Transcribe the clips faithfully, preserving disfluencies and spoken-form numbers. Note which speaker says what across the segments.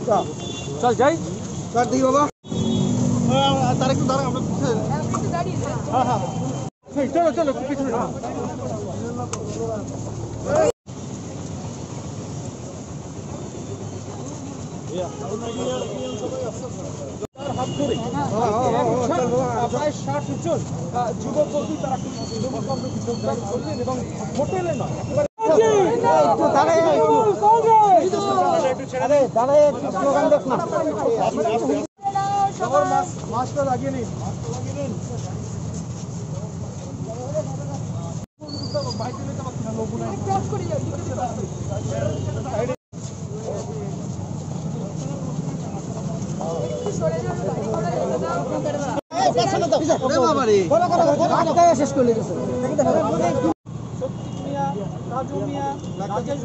Speaker 1: चल जाई
Speaker 2: कर दी बाबा तारे को दारा আমরা পিছে हां हां चलो चलो পিছে যুবকবর্তী তারা যোগদান করলেন এবং হোটেলে নয় একটু দাঁড়ায় একটু দাঁড়ায় একটু স্লোগান দেখ না সবার মাস্কটা লাগিয়ে নিন শেষ করে লেগেছে রাজু মিয়া রাজেশ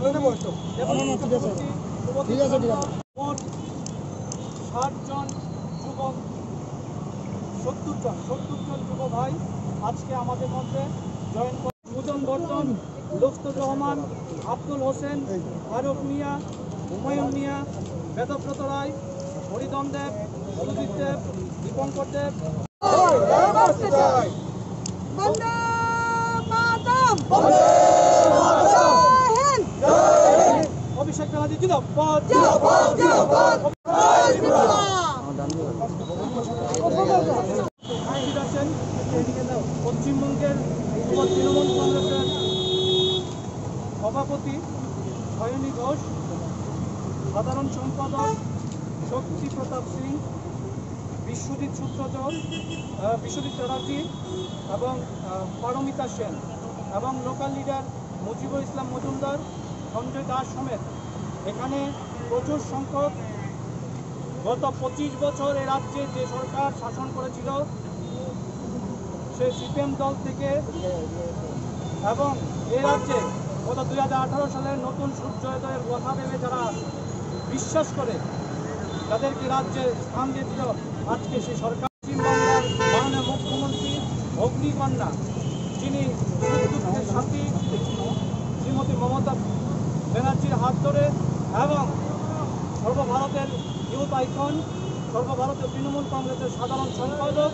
Speaker 2: ঠিক আছে ঠিক আছে ষাট জন যুবক সত্তর জন সত্তর জন যুব ভাই আজকে আমাদের মধ্যে জয়েন করে সুজন বর্ধন লুৎফুর রহমান আব্দুল হোসেন ফারুক মিয়া হুমায়ুন মিয়া বেদব্রত রায় হরিধন দেব সুজিত দেব দীপঙ্কর দেব অভিষেক ব্যানার্জি জিন্দাবাদ পশ্চিমবঙ্গের তৃণমূল কংগ্রেসের সভাপতি অয়নী ঘোষ, সাধারণ সম্পাদক শক্তি প্রতাপ সিং, বিশ্বজিৎ সূত্রধর, বিশ্বজিৎ চ্যাটার্জি এবং পারমিতা সেন এবং লোকাল লিডার মুজিবুল ইসলাম মজুমদার, সঞ্জয় দাস সমেত এখানে প্রচুর সংখ্যক গত পঁচিশ বছর এ রাজ্যে যে সরকার শাসন করেছিল সে সিপিএম দল থেকে এবং এ রাজ্যে গত দুই হাজার আঠারো সালের নতুন সূর্যোদয়ের কথা ভেবে যারা বিশ্বাস করে তাদেরকে রাজ্যে স্থান দিয়েছিল আজকে সেই সরকার পশ্চিমবাংলার মাননীয় মুখ্যমন্ত্রী অগ্নিকন্যা যিনি দুর্যোগের সাথী শ্রীমতী মমতা ব্যানার্জির হাত ধরে এবং সর্বভারতের ইউথ আইকন সর্বভারতীয় তৃণমূল কংগ্রেসের সাধারণ সম্পাদক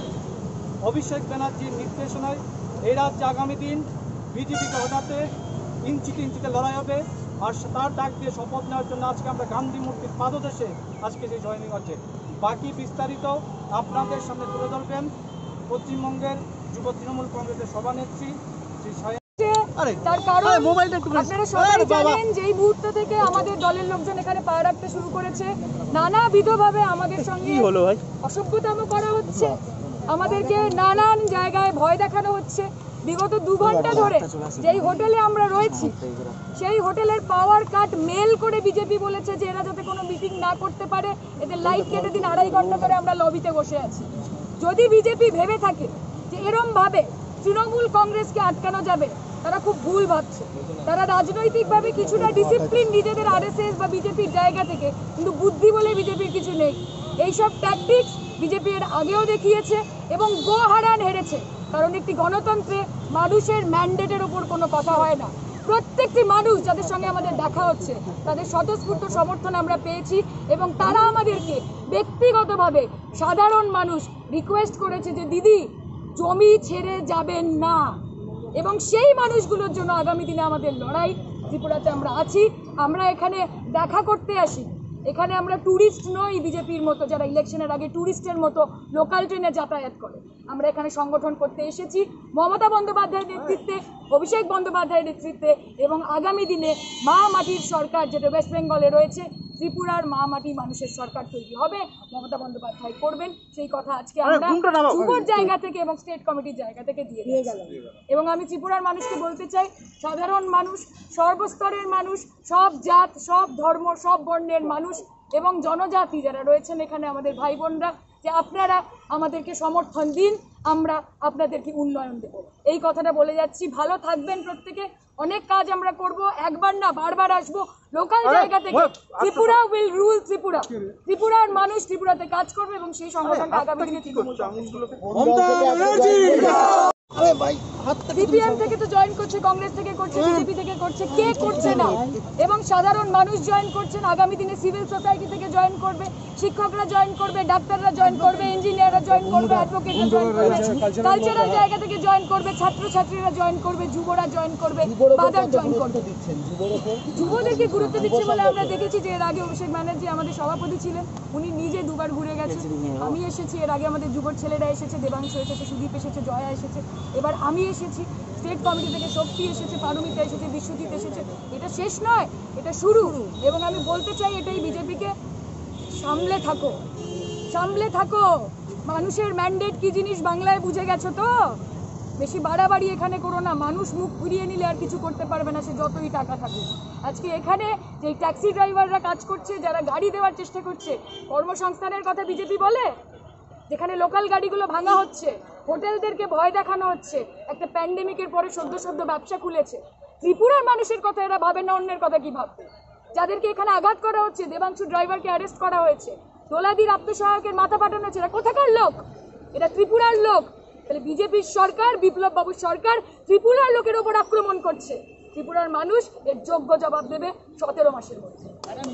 Speaker 2: অভিষেক ব্যানার্জির নির্দেশনায় এই রাজ্যে আগামী দিন বিজেপিকে হটাতে ইঞ্চিতে ইঞ্চিতে লড়াই হবে। আর তার ডাক দিয়ে শপথ নেওয়ার জন্য আজকে আমরা গান্ধী মূর্তির পাদদেশে আজকে সেই জয়েনিং হচ্ছে। বাকি বিস্তারিত আপনাদের সামনে তুলে ধরবেন পশ্চিমবঙ্গের যুব তৃণমূল কংগ্রেসের সভানেত্রী শ্রী সায়ন।
Speaker 3: তার কারণ আপনারা সবাই জানেন যে এই মুহূর্ত থেকে আমাদের দলের লোকজন এখানে পা রাখতে শুরু করেছে। নানাবিধভাবে আমাদের সঙ্গে অসভ্যতম করা হচ্ছে, আমাদেরকে নানান জায়গায় ভয় দেখানো হচ্ছে। বিগত দু ঘন্টা ধরে যেই হোটেলে আমরা রয়েছি সেই হোটেলের পাওয়ার কাট মেল করে বিজেপি বলেছে যে এরা যাতে কোনো মিটিং না করতে পারে, এদের লাইট কেটে দিন। আড়াই ঘন্টা ধরে আমরা লবিতে বসে আছি। যদি বিজেপি ভেবে থাকে যে এরম ভাবে তৃণমূল কংগ্রেসকে আটকানো যাবে, তারা খুব ভুল ভাবছে। তারা রাজনৈতিকভাবে কিছুটা ডিসিপ্লিন নিজেদের আরএসএস বা বিজেপির জায়গা থেকে, কিন্তু বুদ্ধি বলে বিজেপির কিছু নেই। এইসব ট্যাকটিক্স বিজেপি এর আগেও দেখিয়েছে এবং গো হারান হেরেছে। কারণ একটি গণতন্ত্রে মানুষের ম্যান্ডেটের ওপর কোনো কথা হয় না। প্রত্যেকটি মানুষ যাদের সঙ্গে আমাদের দেখা হচ্ছে তাদের স্বতঃস্ফূর্ত সমর্থন আমরা পেয়েছি এবং তারা আমাদেরকে ব্যক্তিগতভাবে সাধারণ মানুষ রিকোয়েস্ট করেছে যে দিদি জমি ছেড়ে যাবেন না, এবং সেই মানুষগুলোর জন্য আগামী দিনে আমাদের লড়াই। ত্রিপুরাতে আমরা আছি, আমরা এখানে দেখা করতে আসি, এখানে আমরা ট্যুরিস্ট নই বিজেপির মতো যারা ইলেকশনের আগে ট্যুরিস্টের মতো লোকাল ট্রেনে যাতায়াত করে। আমরা এখানে সংগঠন করতে এসেছি মমতা বন্দ্যোপাধ্যায়ের নেতৃত্বে, অভিষেক বন্দ্যোপাধ্যায়ের নেতৃত্বে এবং আগামী দিনে মা মাটির সরকার যেটা ওয়েস্ট বেঙ্গলে রয়েছে, ত্রিপুরার মা মাটি মানুষের সরকার তৈরি হবে, মমতা বন্দ্যোপাধ্যায় করবেন। সেই কথা আজকে আমরা যুবর জায়গা থেকে এবং স্টেট কমিটির জায়গা থেকে দিয়ে গেলাম। এবং আমি ত্রিপুরার মানুষকে বলতে চাই, সাধারণ মানুষ, সর্বস্তরের মানুষ, সব জাত, সব ধর্ম, সব বর্ণের মানুষ এবং জনজাতি যারা রয়েছেন এখানে আমাদের ভাই বোনরা, যে আপনারা আমাদেরকে সমর্থন দিন, আমরা আপনাদেরকে উন্নয়ন দেব। এই কথাটা বলে যাচ্ছি। ভালো থাকবেন প্রত্যেকে। অনেক কাজ আমরা করব, একবার না বারবার আসবো লোকাল জায়গা থেকে। Tripura will rule Tripura. ত্রিপুরার মানুষ ত্রিপুরাতে কাজ করবে এবং সেই সংগঠনটা আগামী দিনে তৃণমূল সিপিএম থেকে তো জয়েন করছে, কংগ্রেস থেকে করছে, বিজেপি থেকে করছে, কে করছে না? এবং সাধারণ মানুষ জয়েন করছেন, আগামী দিনে সিভিল সোসাইটি থেকে জয়েন করবে, শিক্ষকরা জয়েন করবে, ডাক্তাররা জয়েন করবে, ইঞ্জিনিয়াররা জয়েন করবে, অ্যাডভোকেটরা জয়েন করবে, কালচারাল জায়গা থেকে জয়েন করবে, ছাত্রছাত্রীরা জয়েন করবে, যুবরা জয়েন করবে, বাজার জয়েন করবে। যুবদেরকে গুরুত্ব দিচ্ছে বলে আমরা দেখেছি যে এর আগে অভিষেক ব্যানার্জি আমাদের সভাপতি ছিলেন, উনি নিজে দুবার ঘুরে গেছেন। আমি এসেছি, এর আগে আমাদের যুবর ছেলেরা এসেছে, দেবাংশু এসেছে, সুদীপ এসেছে, জয়া এসেছে, এবার আমি এসেছি, স্টেট কমিটি থেকে শক্তি এসেছে, পারমিতা এসেছে, বিশ্বজিৎ এসেছে। এটা শেষ নয়, এটা শুরু। এবং আমি বলতে চাই এটাই বিজেপিকে, সামলে থাকো, সামলে থাকো। মানুষের ম্যান্ডেট কি জিনিস বাংলায় বুঝে গেছো তো? বেশি বাড়াবাড়ি এখানে করো না। মানুষ মুখ ফিরিয়ে নিলে আর কিছু করতে পারবে না, সে যতই টাকা থাকুক। আজকে এখানে যে ট্যাক্সি ড্রাইভাররা কাজ করছে, যারা গাড়ি দেওয়ার চেষ্টা করছে, কর্মসংস্থানের কথা বিজেপি বলে? যেখানে লোকাল গাড়িগুলো ভাঙা হচ্ছে, হোটেলদেরকে ভয় দেখানো হচ্ছে, একটা প্যান্ডেমিকের পরে সদ্য সদ্য ব্যবসা খুলেছে। ত্রিপুরার মানুষের কথা এরা ভাবে না, অন্যের কথা কি ভাববে? যাদেরকে এখানে আঘাত করা হচ্ছে, দেবাংশু ড্রাইভারকে অ্যারেস্ট করা হয়েছে, দোলাদির আত্মসহায়কের মাথা পাঠানো হচ্ছে, এরা কোথাকার লোক? এটা ত্রিপুরার লোক। তাহলে বিজেপির সরকার, বিপ্লব বাবুর সরকার ত্রিপুরার লোকের ওপর আক্রমণ করছে। ত্রিপুরার মানুষ এর যোগ্য জবাব দেবে সতেরো মাসের মধ্যে।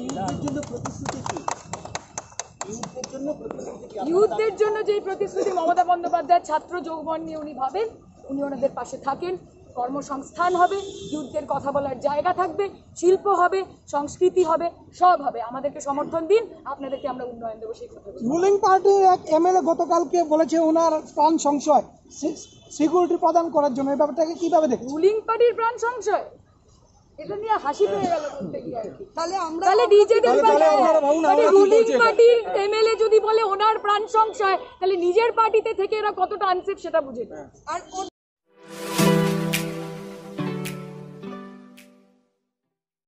Speaker 3: ইউথদের জন্য যেই প্রতিশ্রুতি মমতা বন্দ্যোপাধ্যায় ছাত্র যৌবন নিয়ে উনি ভাবেন, উনি ওনাদের পাশে থাকেন। কর্মসংস্থান হবে, ইউথদের কথা বলার জায়গা থাকবে, শিল্প হবে, সংস্কৃতি হবে, সব হবে। আমাদেরকে সমর্থন দিন, আপনাদেরকে আমরা উন্নয়ন দেবো। সেই কথা
Speaker 1: রুলিং পার্টির এক এমএলএ গতকালকে বলেছে ওনার প্রাণ সংশয় সিকিউরিটি প্রদান করার জন্য, এই ব্যাপারটাকে কিভাবে দেখেন?
Speaker 3: রুলিং পার্টির প্রাণ সংশয়, এটা নিয়ে হাসি পেয়ে গেল বলতে গিয়ে আর কি। তাহলে নিজেদের মানে রুলিং পার্টির এমএলএ যদি বলে ওনার প্রাণ সংশয়, তাহলে নিজের পার্টিতে থেকে এরা কতটা আনসেফ সেটা বুঝে।
Speaker 4: আর ওর